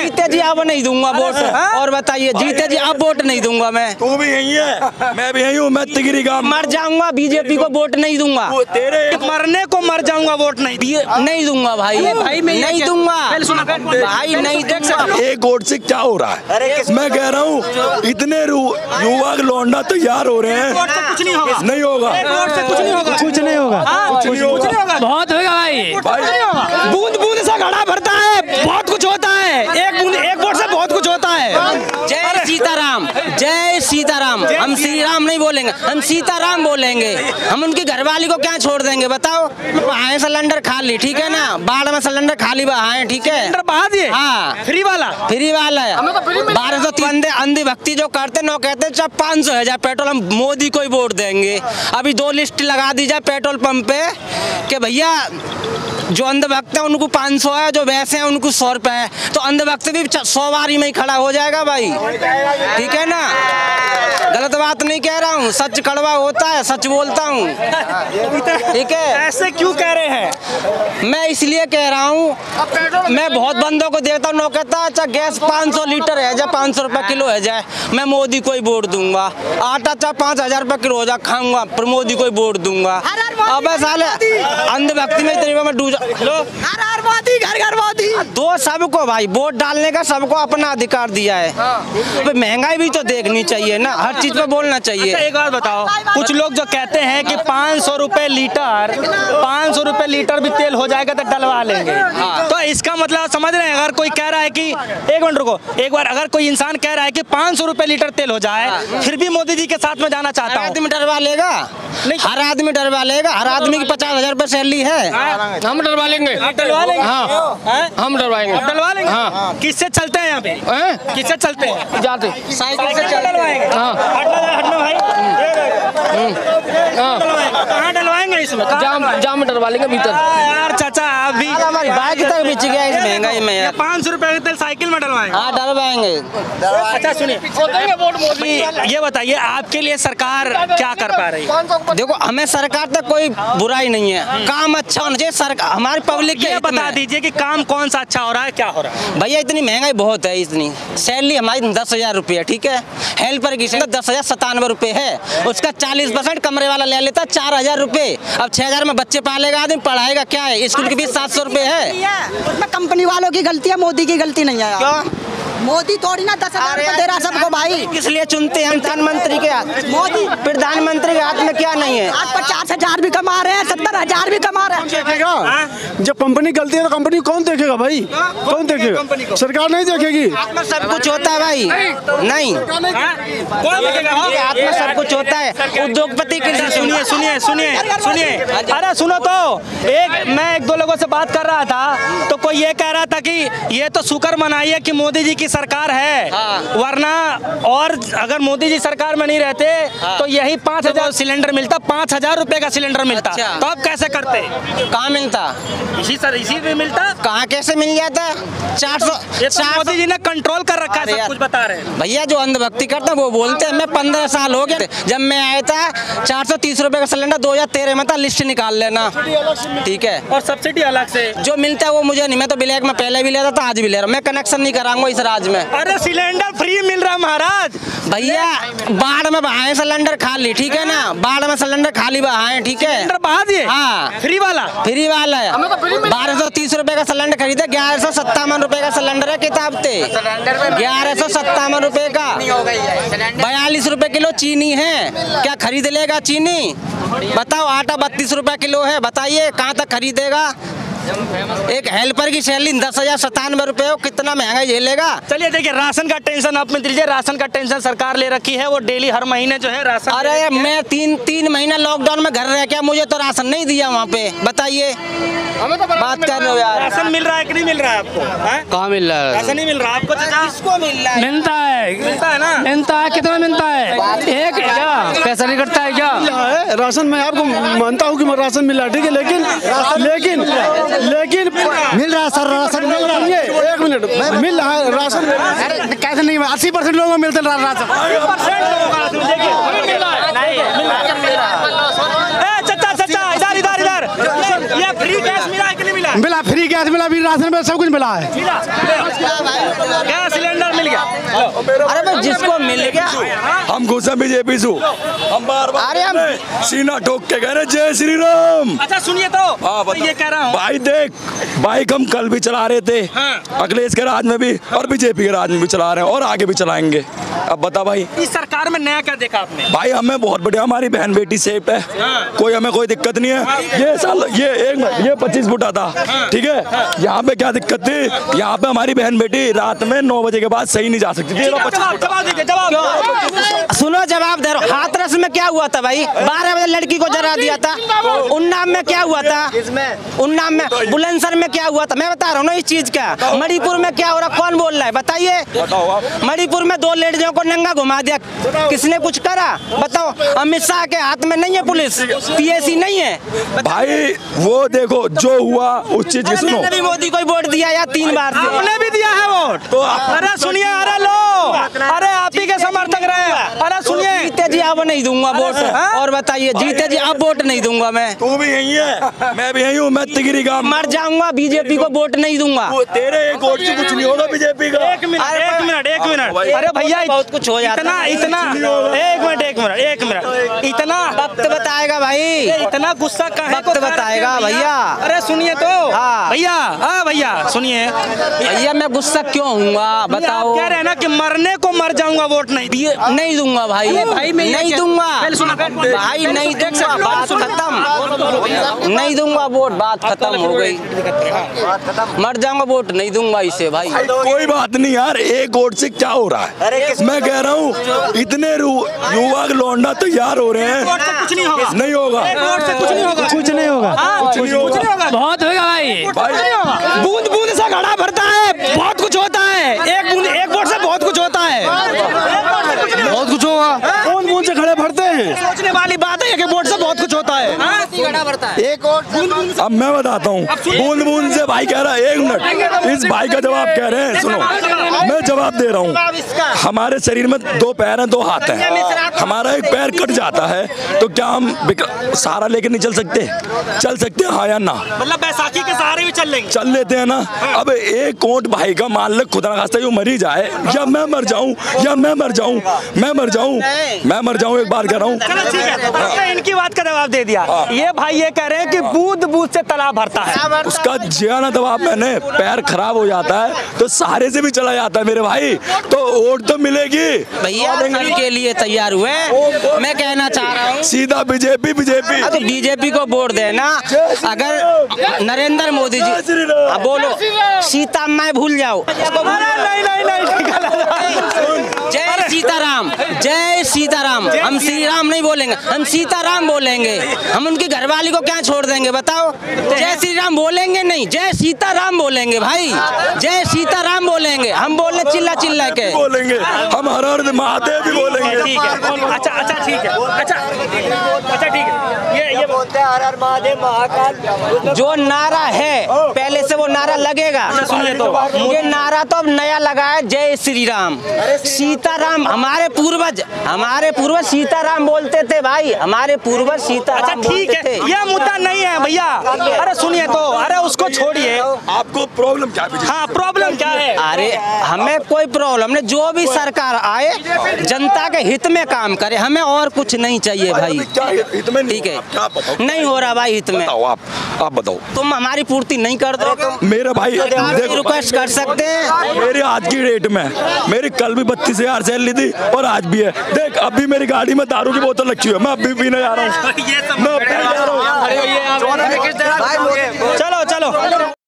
जीते जी अब नहीं दूंगा वोट। और बताइए, जीते जी अब वोट नहीं दूंगा मैं। तू भी यही है, मैं भी यही हूँ, मैं तिगरी गांव मर जाऊंगा, बीजेपी को वोट नहीं दूंगा। तेरे मरने को मर जाऊंगा, वोट नहीं नहीं दूंगा भाई, नहीं दूंगा भाई, नहीं दूंगा। एक वोट से क्या हो रहा है? मैं कह रहा हूँ इतने युवा लौंडा तैयार हो रहे हैं, कुछ नहीं होगा, नहीं होगा, कुछ नहीं होगा, कुछ नहीं होगा, कुछ नहीं होगा। बहुत होगा भाई। बूंद बूंद से घड़ा भरता है, बहुत कुछ होता है। एक वोट से बहुत कुछ होता है। जय सीताराम, जय सीताराम। हम श्री राम नहीं बोलेंगे, हम सीताराम बोलेंगे। हम उनकी घरवाली को क्या छोड़ देंगे बताओ? आए सिलेंडर खाली, ठीक है ना, बाढ़ में सिलेंडर खाली बहाए, ठीक है, बहा दिए। हाँ, फ्री वाला है। 1203 अंधी भक्ति जो करते न, कहते चाहे 500 है जाए पेट्रोल, हम मोदी को ही वोट देंगे। अभी 2 लिस्ट लगा दी जाए पेट्रोल पंप पे कि भैया जो अंधभक्त है उनको 500 है, जो वैसे हैं उनको 100 रुपए है। तो अंधभक्त भी 100 बारी में ही खड़ा हो जाएगा भाई, ठीक है ना। गलत बात नहीं कह रहा हूँ, सच कड़वा होता है, सच बोलता हूँ, ठीक है। ऐसे क्यों कह रहे हैं? मैं इसलिए कह रहा हूँ, मैं बहुत बंदों को देखता हूँ, कहता अच्छा गैस 500 लीटर है जाए, 500 रुपए किलो है जाए, मैं मोदी को ही वोट दूंगा। आटा चाहे 5000 रुपए किलो हो जाए, खाऊंगा पर मोदी को ही वोट दूंगा। अब साले अंधभक्ति में इतनी में डूब लो। घर घर मोदी दो सबको भाई, वोट डालने का सबको अपना अधिकार दिया है। महंगाई भी तो देखनी चाहिए ना, हर चीज पे बोलना चाहिए। अच्छा, एक बात बताओ, कुछ लोग जो कहते हैं कि 500 रुपए लीटर, 500 रुपए लीटर भी तेल हो जाएगा तो डलवा लेंगे। तो इसका मतलब समझ रहे हैं, अगर कोई कह रहा है कि एक मिनट रुको, एक बार अगर कोई इंसान कह रहा है कि 500 रुपए लीटर तेल हो जाए, फिर भी मोदी जी के साथ में जाना चाहता हूँ। आदमी डरवा लेगा, हर आदमी डरवा लेगा। हर आदमी की 50,000 रुपए सैलरी है, हम डलवा लेंगे, डलवा लेंगे। हाँ, हम डलवाएंगे, डलवा लेंगे। हाँ। किससे चलते हैं यहाँ पे? किससे चलते हैं? जाते साइकिल से डलवाएंगे। हाँ, हटना भाई, कहाँ डलवाएंगे इसमें? जाम में डलवा लेंगे भीतर। यार चाचा, अभी हमारी बाइक तक बिच गया इस महंगाई में यार। 500 रुपए का तेल साइकिल में डलवाएंगे। हाँ डलवाएंगे। अच्छा सुनिए, ये बताइए आपके लिए सरकार क्या कर पा रही है? देखो, हमें सरकार तक कोई बुराई नहीं है, काम अच्छा होना चाहिए। सरकार हमारी पब्लिक के बता दीजिए कि काम कौन सा अच्छा हो रहा है, क्या हो रहा है? भैया इतनी महंगाई बहुत है, इतनी सैलरी हमारी 10,000 रुपये, ठीक है। हेल्पर की सैलरी 10,097 रुपये है, उसका 40% कमरे वाला ले लेता 4,000 रुपये। अब 6,000 में बच्चे पालेगा आदमी, पढ़ाएगा क्या है? स्कूल की फीस 700 रुपये है। उसमें कंपनी वालों की गलती है, मोदी की गलती नहीं है। क्यों? मोदी थोड़ी ना 10,000 दे रहा सबको भाई। किस लिए चुनते हैं? प्रधानमंत्री के हाथ, मोदी प्रधानमंत्री के हाथ में क्या नहीं है? आज 50,000 भी कमा रहे हैं, 70,000 भी कमा रहे हैं। जब कंपनी गलती है तो कंपनी कौन देखेगा भाई? कौन देखेगा? सरकार नहीं देखेगी। हाथ में सब कुछ होता है भाई, नहीं कौन देखेगा? हाथ में सब कुछ होता है। उद्योगपति के लिए सुनिए सुनिए सुनिए सुनिए, अरे सुनो तो, मैं एक दो लोगों से बात कर रहा था, तो कोई ये कह रहा था कि ये तो शुक्र मनाइए कि मोदी जी की सरकार है, वरना और अगर मोदी जी सरकार में नहीं रहते तो यही 5,000 सिलेंडर मिलता, 5,000 रुपए का सिलेंडर मिलता। अच्छा। तो अब कैसे करते? कहाँ मिलता? इसी पे मिलता। कहाँ कैसे मिल जाता? 400 मोदी जी ने कंट्रोल कर रखा है, सब कुछ बता रहे हैं भैया। जो अंधभक्ति करते हैं वो बोलते हैं। मैं 15 साल हो गए जब मैं आया था, 430 रुपए का सिलेंडर 2013 में था। लिस्ट निकाल लेना, ठीक है। और सब्सिडी अलग से जो मिलता है वो मुझे नहीं, मैं तो ब्लैक में पहले भी लेता था, आज भी ले रहा हूँ। मैं कनेक्शन नहीं कराऊंगा इस राज्य में। अरे सिलेंडर फ्री मिल रहा महाराज। भैया बाढ़ में बहाए सिलेंडर खाली, ठीक है ना, बाढ़ में सिलेंडर खाली बहाए, ठीक है। सिलेंडर बहा दिए। हाँ, फ्री वाला है। 1230 रुपए का सिलेंडर खरीदे, 1157 रुपए का सिलेंडर है किताब से, 1157 रुपए का। 42 रुपए किलो चीनी है, क्या खरीद लेगा चीनी? बताओ, आटा 32 रुपए किलो है, बताइए कहाँ तक खरीदेगा? एक हेल्पर की सैलरी 10,097 रुपए हो, कितना महंगा झेलेगा? चलिए देखिए, राशन का टेंशन आप में दीजिए, राशन का टेंशन सरकार ले रखी है, वो डेली हर महीने जो है राशन। अरे मैं तीन महीना लॉकडाउन में घर रह के मुझे तो राशन नहीं दिया वहाँ पे, बताइए। बात कर रहे हो यार। राशन मिल रहा है कि नहीं मिल रहा है आपको? कहाँ मिल रहा है? राशन नहीं मिल रहा आपको? किसको मिल रहा है? मिलता है, मिलता है ना? मिलता है, कितना मिलता है? एक क्या पैसा नहीं कटता है क्या? राशन मैं आपको मानता हूँ कि राशन मिल रहा है, ठीक है, लेकिन मिल रहा है सर, राशन मिल रहा है। एक मिनट, मिल रहा है राशन। अरे कैसे नहीं, 80% लोगों को मिलता है राशन। 80% लोगों का राशन चाचा इधर ये फ्री गैस मिला है कि नहीं मिला? मिला, फ्री गैस मिला, भी राशन में सब कुछ मिला है। अरे भाई जिसको मिल गया हम खुश हैं बीजेपी से, हम बार बार अरे हम सीना ठोक के कह रहे जय श्री राम। अच्छा सुनिए तो हाँ, मैं ये कह रहा हूँ भाई देख, बाइक हम कल भी चला रहे थे, अखिलेश के राज में भी और बीजेपी के राज में भी चला रहे हैं और आगे भी चलाएंगे। अब बता भाई, इस सरकार में नया क्या देखा आपने? भाई हमें बहुत बढ़िया, हमारी बहन बेटी सेफ है, कोई हमें कोई दिक्कत नहीं है। ये साल ये 25 फुट आता, ठीक है, यहाँ पे क्या दिक्कत थी? यहाँ पे हमारी बहन बेटी रात में 9 बजे के बाद सही नहीं जा सकती थी। सुनो जवाब दे रहा हूं। हाथरस में क्या हुआ था भाई? 12 बजे लड़की को जला दिया था। उन्नाव में क्या हुआ था? उन्नाव में बुलंदशहर में क्या हुआ था? मैं बता रहा हूँ ना इस चीज का। मणिपुर में क्या हो रहा, कौन बोल रहा है बताइए? मणिपुर में 2 लेडीजों को नंगा घुमा दिया, किसने कुछ करा बताओ? अमित शाह के हाथ में नहीं है पुलिस, पीएसी नहीं है भाई। वो देखो जो हुआ उस चीज की सुनो। मैंने भी मोदी को ही वोट दिया यार 3 बार से। आपने भी दिया है वोट तो अरे सुनिए, अरे लो, अरे आप ही के समर्थक रहे। अरे सुनिए, जीते जी अब नहीं दूंगा वोट। और बताइए, जीते जी अब वोट नहीं दूंगा मैं। तू भी यही है, मैं भी यही हूँ, मैं तिगरी गांव मर जाऊंगा, बीजेपी को वोट नहीं दूंगा। तेरे एक वोट से कुछ नहीं होगा बीजेपी का। एक मिनट अरे भैया बहुत कुछ हो जाता है। इतना एक मिनट इतना वक्त बताएगा भाई, इतना गुस्सा काहे वक्त बताएगा भैया। अरे सुनिए तो हाँ। भैया सुनिए भैया, मैं गुस्सा क्यों हूँगा बताओ? आप कह रहे हैं ना कि मरने को मर जाऊंगा, वोट नहीं दिए। नहीं दूंगा भाई, नहीं दूंगा भाई, नहीं दूंगा, बात खत्म। नहीं दूंगा वोट, बात खत्म हो गई। मर जाऊंगा, वोट नहीं दूंगा इसे भाई। कोई बात नहीं यार, एक वोट से क्या हो रहा है? मैं कह रहा हूँ इतने युवा लौंडा तैयार हो रहे हैं, कुछ नहीं होगा, नहीं होगा, कुछ नहीं होगा, कुछ नहीं होगा, कुछ नहीं होगा। बहुत होगा भाई। बूंद बूंद से घड़ा भरता है, बहुत कुछ होता है। एक वोट से बहुत कुछ होता है, बहुत कुछ होगा। बूंद बूंद से घड़े भरते हैं, सोचने वाली बात है कि वोट से बहुत कुछ होता है। एक वोट। अब मैं बताता हूँ, बूंद बूंद से भाई कह रहा है। 1 मिनट, इस भाई का जवाब कह रहे हैं, सुनो मैं जवाब दे रहा हूँ। हमारे शरीर में 2 पैर हैं, 2 हाथ हैं, हमारा एक पैर कट जाता है तो क्या हम सहारा लेके नहीं चल सकते? चल सकते हैं हाँ या ना? मतलब बैसाखी के सहारे भी चल लेंगे, चल लेते हैं ना। अब एक वोट भाई का मान ले, खुदा ना खास्ता यूं मरी जाए या मैं मर जाऊं, मैं मर जाऊं, एक बार कह रहा हूं। चलो ठीक है, आपने इनकी बात का जवाब दे दिया। ये भाई ये कह रहे हैं कि बूंद बूंद से तालाब भरता है। उसका जियाना जवाब मैंने, पैर खराब हो जाता है तो सहारे से भी चला जाता है मेरे भाई, तो वोट तो मिलेगी भैया। के लिए तैयार हुए, मैं कहना चाह रहा हूँ सीधा बीजेपी। तो बीजेपी को वोट देना। अगर नरेंद्र मोदी जी, अब बोलो सीता मैं भूल जाओ। जय सीताराम, जय सीताराम। हम श्री राम नहीं बोलेंगे, हम सीताराम बोलेंगे। हम उनकी घरवाली को क्या छोड़ देंगे बताओ? जय श्री राम बोलेंगे नहीं, जय सीताराम बोलेंगे भाई, जय सीताराम बोलेंगे। हम बोले चिल्ला चिल्ला के बोलेंगे, हम हर हर महादेव भी बोलेंगे। ठीक है, अच्छा ठीक है, अच्छा ठीक है। ये बोलते हैं हर हर महादेव महाकाल। जो नारा है पहले से वो नारा लगेगा। सुनिए तो, ये नारा तो अब नया लगा है, जय श्री राम। सीताराम हमारे पूर्वज सीताराम बोलते थे भाई, हमारे पूर्वज सीताराम अच्छा ठीक है, ये मुद्दा नहीं है भैया। अरे सुनिए तो, अरे उसको छोड़िए, आपको प्रॉब्लम क्या है? हाँ प्रॉब्लम क्या है? अरे हमें कोई प्रॉब्लम नहीं, जो भी सरकार आए जनता के हित में काम करे, हमें और कुछ नहीं चाहिए भाई। ठीक है, नहीं हो रहा भाई हित में। आप बताओ, तुम हमारी पूर्ति नहीं कर दो मेरा भाई रिक्वेस्ट कर सकते हैं। मेरे आज की डेट में, मेरी कल भी 32,000 सैलरी थी और आज भी है। देख अभी मेरी गाड़ी में दारू की बोतल रखी हुई है, मैं अभी पीने जा रहा हूँ, मैं अभी जा रहा हूँ। चलो